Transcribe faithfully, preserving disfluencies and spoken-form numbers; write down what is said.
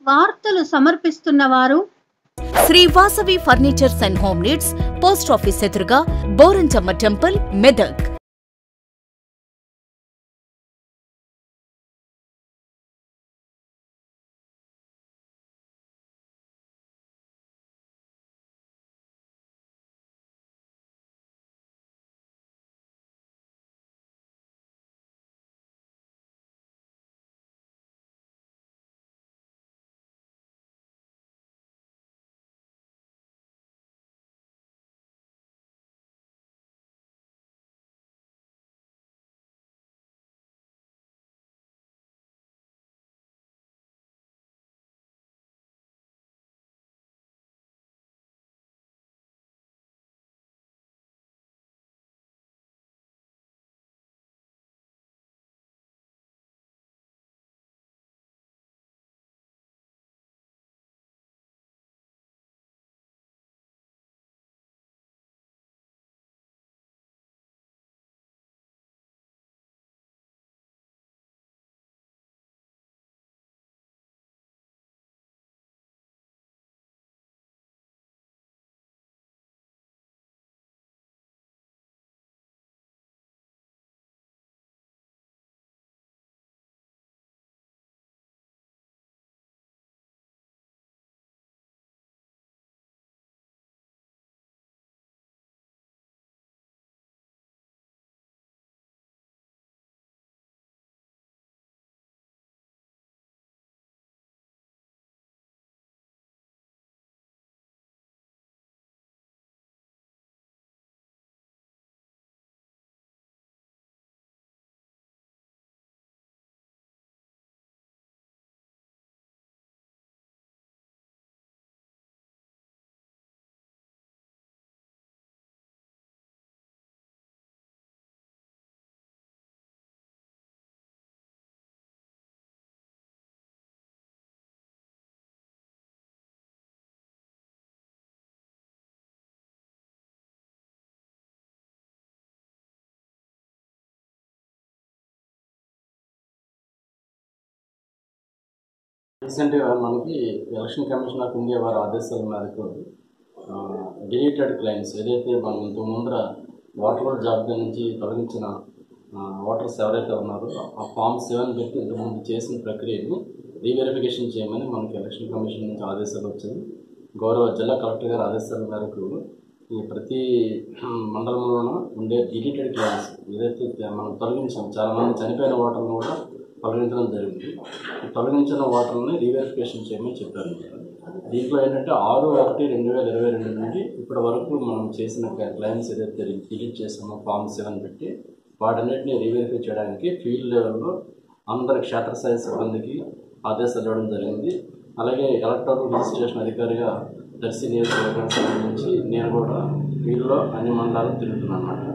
వార్తలు సమర్పిస్తున్నవారు Shri Vasavi furnitures and home needs, post office ఎదురుగా, బోరంచమ్మ టెంపుల్, మెదక్. రీసెంట్గా మనకి ఎలక్షన్ కమిషన్ ఆఫ్ ఇండియా వారి ఆదేశాల మేరకు డిలీటెడ్ క్లైమ్స్ ఏదైతే మనం ఇంతకు ముందర ఓటర్ల జాబితా నుంచి తొలగించిన ఓటర్స్ ఎవరైతే ఉన్నారో ఆ ఫామ్ సెవెన్ పెట్టి ఇంతకుముందు చేసిన ప్రక్రియని రీవెరిఫికేషన్ చేయమని మనకి ఎలక్షన్ కమిషన్ నుంచి ఆదేశాలు వచ్చాయి. గౌరవ జిల్లా కలెక్టర్ గారి ఆదేశాల మేరకు ఈ ప్రతి మండలంలోనూ ఉండే డిలీటెడ్ క్లైమ్స్ ఏదైతే మనం తొలగించాం, చాలామంది చనిపోయిన ఓటర్లను కూడా తొలగించడం జరిగింది. తొలగించిన ఓటర్ని రీవెరిఫికేషన్ చేయమని చెప్పారు. దీంట్లో ఏంటంటే ఆరు ఒకటి రెండు వేల ఇరవై రెండు నుండి ఇప్పటి వరకు మనం చేసిన క్లైమ్స్ ఏదైతే డిలీట్ చేసామో ఫామ్ సెవెన్ పెట్టి వాటన్నిటిని రీవెరిఫై చేయడానికి ఫీల్డ్ లెవెల్లో అందరి క్షేత్రస్థాయి సిబ్బందికి ఆదేశాలు ఇవ్వడం జరిగింది. అలాగే ఎలక్టోరల్ రిజిస్ట్రేషన్ అధికారిగా దర్శి నియోజకవర్గానికి సంబంధించి నేను కూడా ఫీల్డ్లో అన్ని మండలాలు తిరుగుతున్నాను అన్నమాట.